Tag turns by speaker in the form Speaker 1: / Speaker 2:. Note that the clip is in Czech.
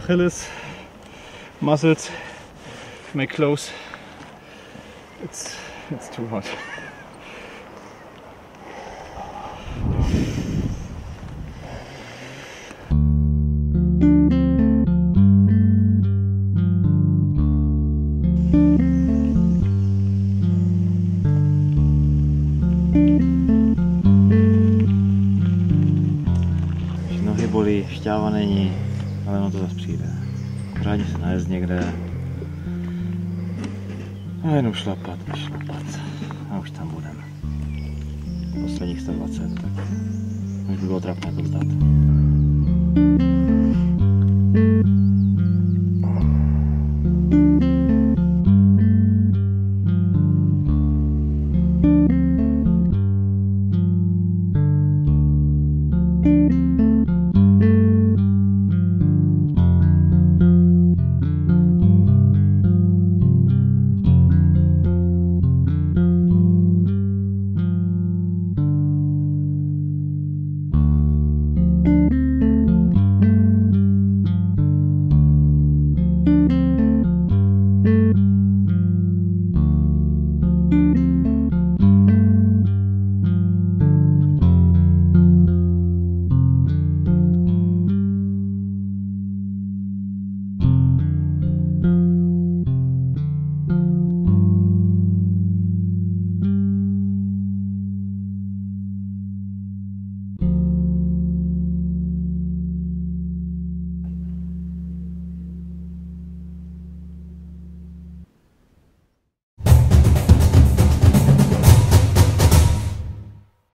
Speaker 1: Achilles muscles may close. It's too hot.
Speaker 2: Nohy bolí, šťáva není, ale ono to zase přijde. Pořádně se najezd někde. A jenom šlapat. A už tam budeme. Posledních 120, tak už by bylo trapné to vzdát.